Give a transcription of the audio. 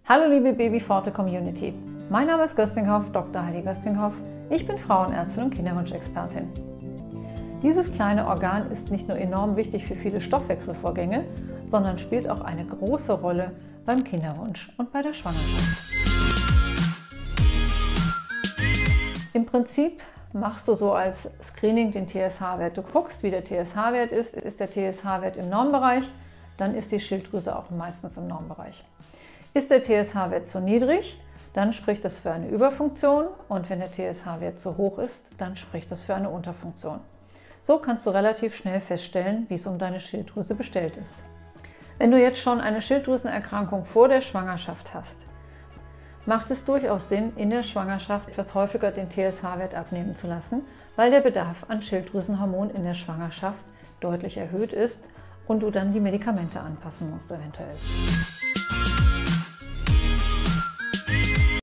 Hallo liebe Babypforte Community, mein Name ist Göstinghoff, Dr. Heidi Göstinghoff. Ich bin Frauenärztin und Kinderwunschexpertin. Dieses kleine Organ ist nicht nur enorm wichtig für viele Stoffwechselvorgänge, sondern spielt auch eine große Rolle beim Kinderwunsch und bei der Schwangerschaft. Im Prinzip machst du so als Screening den TSH-Wert. Du guckst, wie der TSH-Wert ist. Ist der TSH-Wert im Normbereich, dann ist die Schilddrüse auch meistens im Normbereich. Ist der TSH-Wert zu niedrig, dann spricht das für eine Überfunktion, und wenn der TSH-Wert zu hoch ist, dann spricht das für eine Unterfunktion. So kannst du relativ schnell feststellen, wie es um deine Schilddrüse bestellt ist. Wenn du jetzt schon eine Schilddrüsenerkrankung vor der Schwangerschaft hast, macht es durchaus Sinn, in der Schwangerschaft etwas häufiger den TSH-Wert abnehmen zu lassen, weil der Bedarf an Schilddrüsenhormon in der Schwangerschaft deutlich erhöht ist und du dann die Medikamente anpassen musst eventuell.